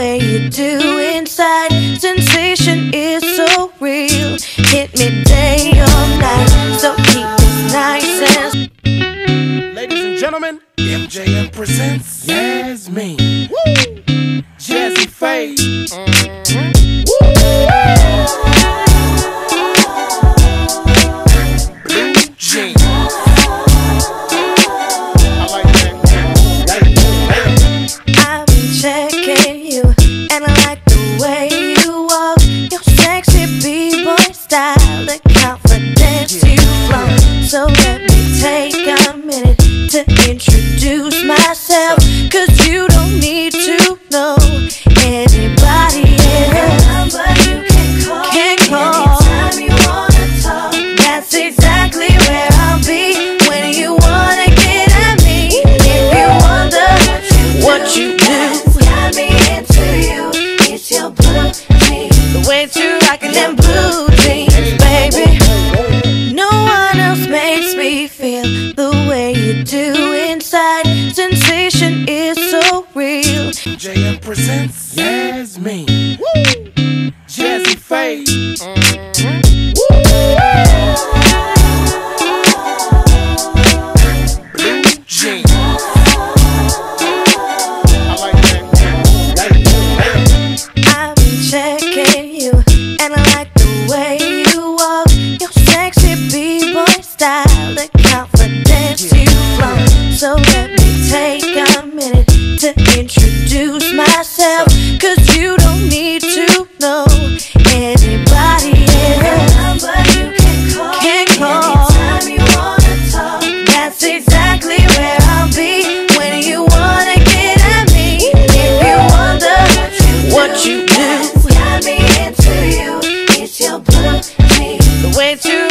way you do inside. Sensation is so real. Hit me day or night, so keep it nice and. Ladies and gentlemen, MJM presents Yasmine. Woo! Jazzy Faye. Blue jeans. I like that. I've been checking you, and I like the way you walk. Your sexy b-boy style, the confidence you flaunt. So let me take a minute to introduce myself, 'cause you don't need to know anybody else. You can call anytime you wanna talk. That's exactly where I'll be when you wanna get at me. If you wonder what you do, got me into you. It's your blue jeans, the way to rockin' them blue jeans, baby. No one else makes me feel the way you do inside. Sensation is so real. MJM presents Yasmine. Woo! Jazzy Faye. Blue jeans. I like that. I've been checking you, and I like the way you walk. Your sexy b-boy style, the confidence you flaunt. So let me take a minute to introduce myself, 'cause you don't need to know anybody else. You can call anytime you wanna talk. That's exactly where I'll be when you wanna get at me. If you wonder what you do, got me into you. It's your blue jeans, the way to